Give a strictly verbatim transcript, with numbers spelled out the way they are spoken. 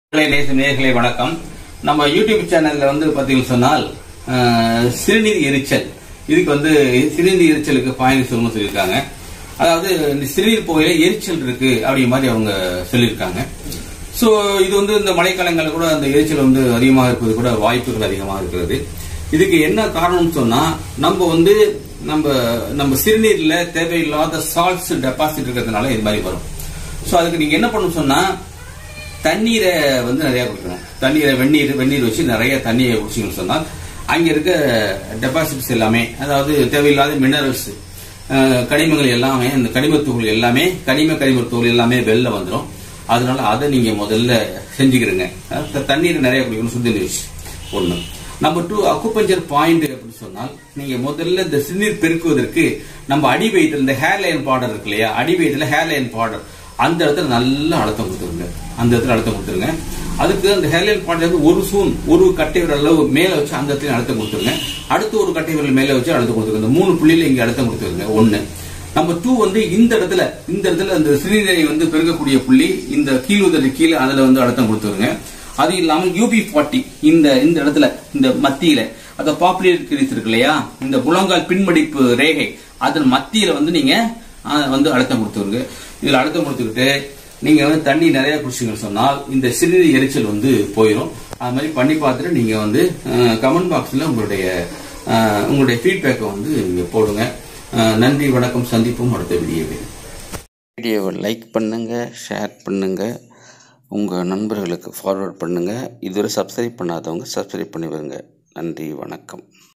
நேயர்களே வணக்கம். நம்ம யூடியூப் சேனல்ல வந்து பாத்தீங்கன்னு சொன்னால் சிறுநீர் எரிச்சல், இதுக்கு வந்து சிறுநீர் எரிச்சலுக்கு பாயிண்ட் சொல்லணும்னு சொல்லியிருக்காங்க. அதாவது இந்த சிறுநீர் போகையில எரிச்சல் இருக்கு அப்படிங்கிற மாதிரி அவங்க சொல்லியிருக்காங்க. ஸோ இது வந்து இந்த மழைக்காலங்களில் கூட அந்த எரிச்சல் வந்து அதிகமாக இருப்பது கூட வாய்ப்புகள் அதிகமாக இருக்கிறது. இதுக்கு என்ன காரணம்னு சொன்னா, நம்ம வந்து நம்ம நம்ம சிறுநீர்ல தேவையில்லாத சால்ட்ஸ் டெபாசிட் இருக்கிறதுனால இது மாதிரி வரும். ஸோ அதுக்கு நீங்க என்ன பண்ணணும் சொன்னா, தண்ணீரை வந்து நிறைய குடிக்கணும். தண்ணீரை வெந்நீர் வெந்நீர் வச்சு நிறைய தண்ணியை குடிச்சிங்கன்னு சொன்னால் அங்க இருக்க டெபாசிட்ஸ் எல்லாமே, அதாவது தேவையில்லாத மினரல்ஸ், கனிமங்கள் எல்லாமே, இந்த கனிமத்துகள் எல்லாமே, கனிம கனிமத்துகள் எல்லாமே வெளில வந்துடும். அதனால அதை நீங்க முதல்ல செஞ்சுக்கிறீங்க. தண்ணீரை நிறைய குடிக்கணும், சுத்தி வச்சு ஒண்ணு. நம்பர் டூ, அக்குபஞ்சர் பாயிண்ட் அப்படின்னு சொன்னால், நீங்க முதல்ல இந்த சிறுநீர் பெருக்குவதற்கு நம்ம அடி வயிற்றுல இந்த ஹேர் லைன் பார்டர் இருக்கு இல்லையா, அடி வயிற்றுல ஹேர் லைன் பார்டர், அந்த இடத்துல நல்லா அழுத்தம் கொடுத்துருங்க. அந்த இடத்துல அழுத்தம் கொடுத்துருங்க. அதுக்கு அந்த ஹேர்லைன் பார்டர் ஒரு சூன், ஒரு கட்டை விரல் அளவு மேல வச்சு அந்த இடத்துல அழுத்தம் கொடுத்துருங்க. அடுத்து ஒரு கட்டை விரல் மேல வச்சு அழுத்தம் கொடுத்துருங்க. இந்த மூணு புள்ளியில இங்க அழுத்தம் கொடுத்துருங்க. ஒன்னு. நம்பர் டூ வந்து இந்த இடத்துல இந்த இடத்துல அந்த சிறுநீரை வந்து பெருக்கக்கூடிய புள்ளி, இந்த கீழ் உதடு கீழே அதுல வந்து அழுத்தம் கொடுத்துருங்க. அது இல்லாம யூபி ஃபார்ட்டி இந்த இந்த இடத்துல இந்த மத்தியில, அந்த பாப்புலர் கிரீஸ் இருக்கு இல்லையா, இந்த முழங்கால் பின்மடிப்பு ரேகை, அதன் மத்தியில வந்து நீங்க வந்து அழுத்தம் கொடுத்துருங்க. இதுல அழுத்தம் கொடுத்துக்கிட்டு நீங்க வந்து தண்ணி நிறைய குடிச்சீங்கன்னு சொன்னால் இந்த சிறுநீர் எரிச்சல் வந்து போயிடும். அது மாதிரி பண்ணி பார்த்துட்டு நீங்க வந்து கமெண்ட் பாக்ஸ்ல உங்களுடைய உங்களுடைய ஃபீட்பேக்கை வந்து நீங்க போடுங்க. நன்றி, வணக்கம், சந்திப்போம் அடுத்த வீடியோவில். வீடியோவை லைக் பண்ணுங்க, ஷேர் பண்ணுங்க, உங்க நண்பர்களுக்கு ஃபார்வர்ட் பண்ணுங்க. இதுவரை சப்ஸ்கிரைப் பண்ணாதவங்க சப்ஸ்கிரைப் பண்ணி வருங்க. நன்றி, வணக்கம்.